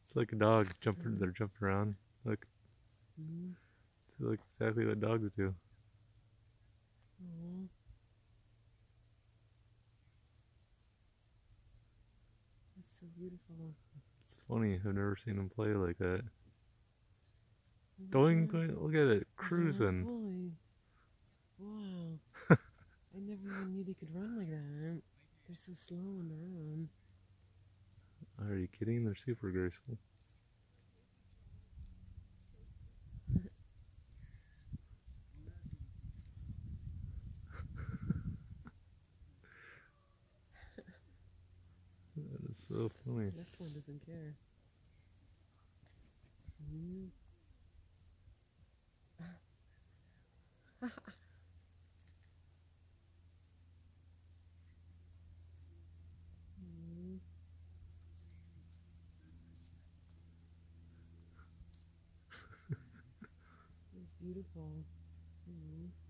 It's like a dog jumping. They're jumping around. Look, Mm-hmm. it's like exactly what dogs do. Oh, that's so beautiful. It's funny. I've never seen them play like that. Oh my Doing, God. look at it, Oh cruising. boy. Wow. I never even knew they could run like that. They're so slow on their own. Are you kidding? They're super graceful. That is so funny. The left one doesn't care. Mm. Mm. It's beautiful. Mm.